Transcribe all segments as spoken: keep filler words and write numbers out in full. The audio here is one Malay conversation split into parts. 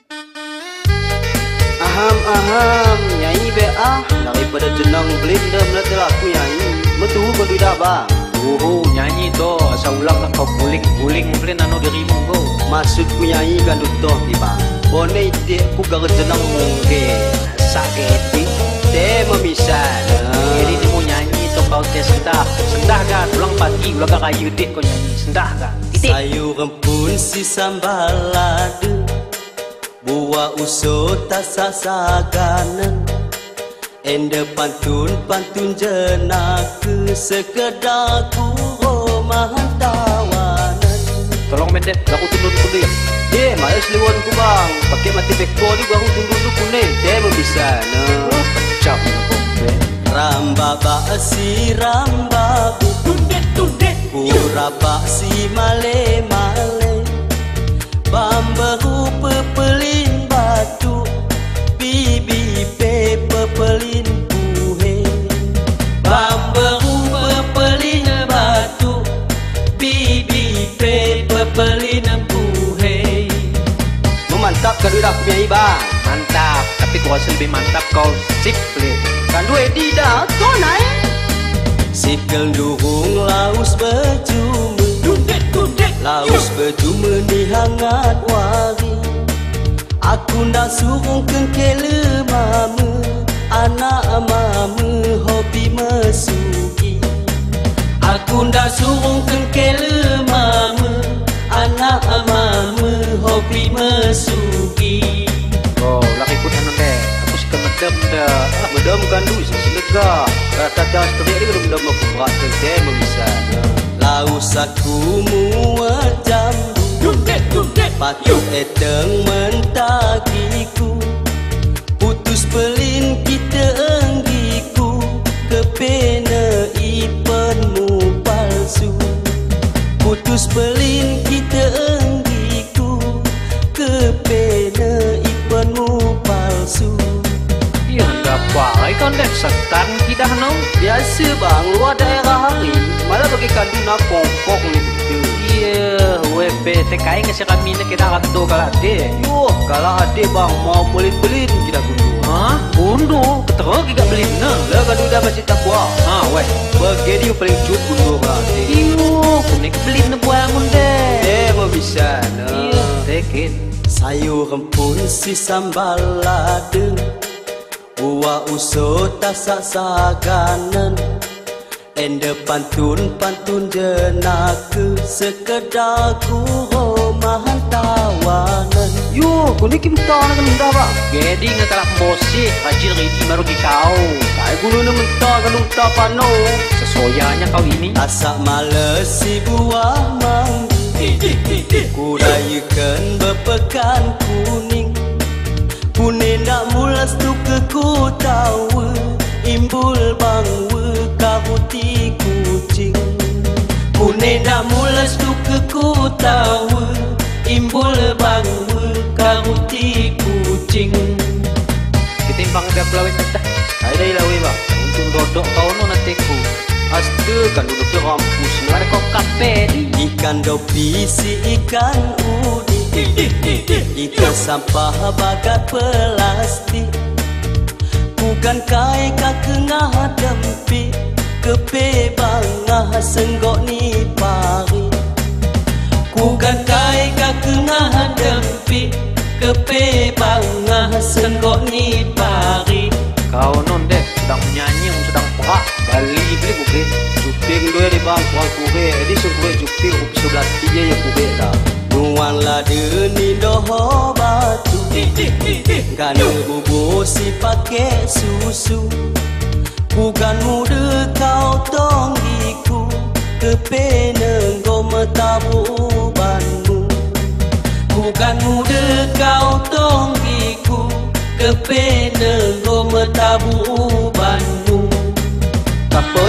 Aham-aham, Nyai be ah daripada jenang blender meletel aku Nyai. Metu kau tidak bang? Oh, nyanyi to, asal ulang nak kau guling-guling mungkin anu dirimu kau. Maksudku Nyai kan dutoh ki bang. Bone ide ku gar jenang mungkin. Sakit. Te memisal. Jadi dia mau nyanyi to kau tes sendah. Sendah kan, ulang pagi, ulang kayu dik kau nyanyi. Sendah kan. Titik. Sayur rempun si sambal lada. Buah usul tak sasaganan. Ende pantun-pantun jenaka sekedar ku romahan tawanan. Tolong mendek, aku tunduk dulu ya. Eh, malas liwon ku bang. Pakai mati beko ni baru tunduk dulu kune. Dia bisa na. Oh, pecah kau. Ramba basi ramba Tundet tundet. Kuraba si male male. Bambaru pepelin batu. Bibi pe pepelin buhe. Bambaru pepelin batu. Bibi pe pepelin buhe. Memantap kan udah aku punya bang. Mantap, tapi kau rasa lebih mantap kau sip play. Kan dua tidak kau naik. Sikil durung laus berjumpa. Tundet tundet. Laus berjumpa ni hangat wari. Aku nak suruh kengkele mama. Anak mama hobi mesuki. Aku nak suruh kengkele mama. Anak mama hobi mesuki. Oh, laki pun anu deh. Aku suka medem dah. Ah, medem kan dulu selega. Kata dah setelah ni kalau medem aku berat ke memisal. Laus aku muat jambu. Tundet tundet. Patuk edeng mentakiku. Putus pelin kita enggiku. Kepena ipenmu palsu. Putus pelin kita enggiku. Kepena ipenmu palsu. Ya enggak baik kan deh. Setan kita no. Biasa bang, luar daerah hari. Malah bagi kanduna kongkong ni betul. Iya, W P T K I ngasih kami ni kita akan tu kalau ade. Yuh, kalau ada bang mau pelin-pelin kita gundu. Hah? Gundu? Betul kita beli na. Lah kan udah masih tak buah. Ah, weh. Bagi dia paling cut gundu berarti. Iyo, kuning beli na buangun deh. Eh, mau bisa na. Iya, tekin. Sayur rempun si sambal lada. Buah usul tak saganan. Ende pantun-pantun jenaka sekedar ku romahan tawanan. Yo, kau ni kim tahu nak minta apa? Gedi ngatalah bosi, rajin ridi baru kau. Kai gunu na mentah kalau tak pano. Sesoyanya kau ini. Asak males si buah mangga. Kudayakan berpekan kuning. Kuning nak mulas tu ke ku tahu. Imbul bangwa kahuti kucing. Kuning nak mulas tu ke ku tahu. Imbul bangwa kahuti kucing. Ketimbang dia pelawin kita. Ada ilawi bang. Untuk dodok kau no nanti ku. Astu kan duduk ke rampus. Ada kau kafe di. Ikan dopi si ikan udi. Ikan sampah bagai plastik. Bukan kai ka kengah dempi. Kepe bangah senggok ni pari. Bukan kai ka kengah dempi. Kepe bangah senggok ni pari. Kau non deh sedang menyanyi, sedang perak. Bali beli bukit. Juping dua di bang kuang kure. Jadi sungkure juping up sebelah tiga yang kure dah. Nuang lah deni doho batu. Ganu bubur si pakai susu. Bukan muda kau tonggiku. Kepena kau metabu ubanmu. Bukan muda kau tonggiku. Kepena kau metabu ubanmu. Kapoi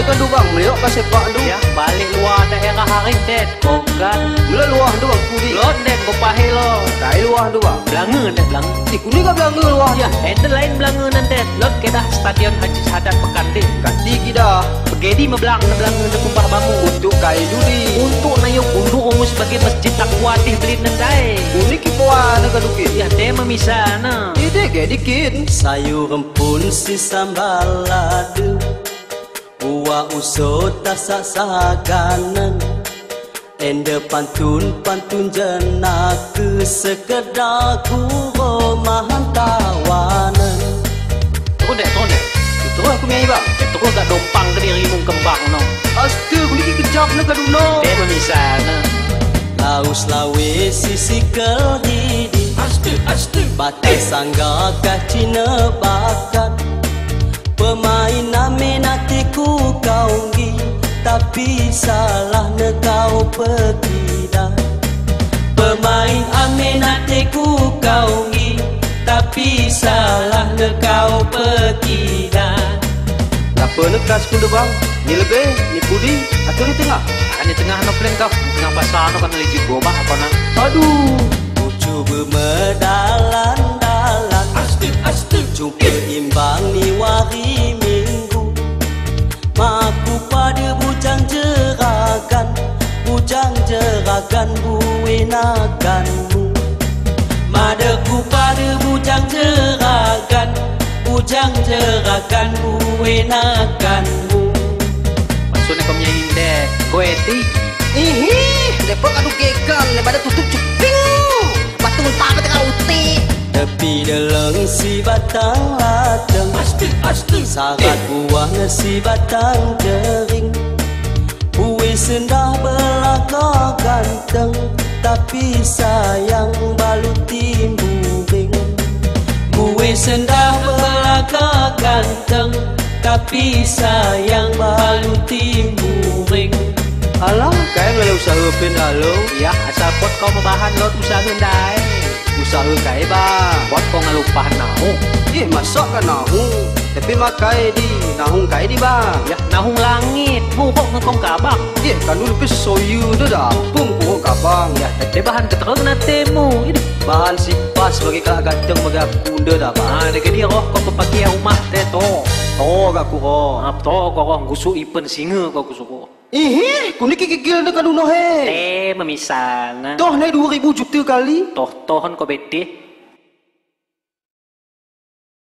kan tu bang, melihat kan sepak tu. Ya, balik luar daerah haring det. Kau kan. Mula luar tu bang, kudi. Lot det kau pahil lo. Tak luar tu bang. Belanga det belanga. Eh, kuni kan belanga luar. Ya, ada lain belanga nanti. Lot kedah stadion Haji Sadat Pekantin. Kati kita. Begedi mebelang belanga de kumpah bangun. Untuk kai duri. Untuk nayuk undur ungu sebagai masjid takwadih beli nendai. Kuni kipuan kan dukit. Ya, tema misana. Ide ke dikit. Sayur rempun si sambal ladu. Buah usut tasak saganan. Ende pantun-pantun jenaka sekedar ku romahan tawanan. Terus dek, terus dek. Terus aku miai bang. Terus gak dompang ke dirimu kembang no. Astaga, aku ni kejap nak kaduno. Tema misana. Laus lawe sisi kelhidi. Astu, astu. Batas sangga kacina bakat. Pemain amenatiku kaunggi. Tapi salah ne kau pergi dah. Pemain amenatiku kaunggi. Tapi salah ne kau pergi dah. Apa ne kas kuda bang? Ni lebih, ni pudi, atau ni tengah? Ah, ni tengah no plan kau. Tengah pasar no kan lagi gobak apa nak? Aduh, ku cuba medalan-dalan. Astu, astu. Jumpa imbang ni wari minggu. Maku pada bujang jeragan. Bujang jeragan buenakanmu. Madaku pada bujang jeragan. Bujang jeragan buenakanmu. Maksudnya kau menyanyi dek. Kau etik. Ih, lepas kadu kekan, lepas ada tutup cuping. Batu mentah ke tengah utik. Tepi deleng si batang ladeng. Astu, astu. Sarat buah nasi batang jering. Bui sendah belaka ganteng. Tapi sayang balu timburing. Bui sendah belaka ganteng. Tapi sayang balu timburing. Alah, kaya nggak usaha pendalo. Ya, asal pot kau membahan lot usaha hendai. Usaha kaya bang. Pot kau ngelupahan nahu. Eh, masak kan nahu. Tapi makai di nahung kaya di bang. Ya, nahung langit. Muhok ngekong kabak. Eh, kan dulu pes soyu tu dah. Pum kuhuk kabang. Ya, tete bahan keterang na temu. Ini Bahan sipas bagi kalak ganteng bagi aku dah dah bang. ah, dek dia roh kau kepaki rumah teh to. Oh, gak kuho. Ngap to kau roh gusuk ipen singa kau gusuk. Ih, kuni kikil nak kan dulu he. Teh memisana. Toh naik dua ribu juta kali. Toh tohon kau bete.